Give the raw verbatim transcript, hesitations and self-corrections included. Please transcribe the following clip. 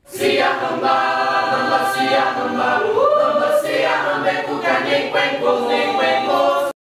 Sia hamba, hamba sia hamba, hamba sia hamba ku kan ning kweng ku ning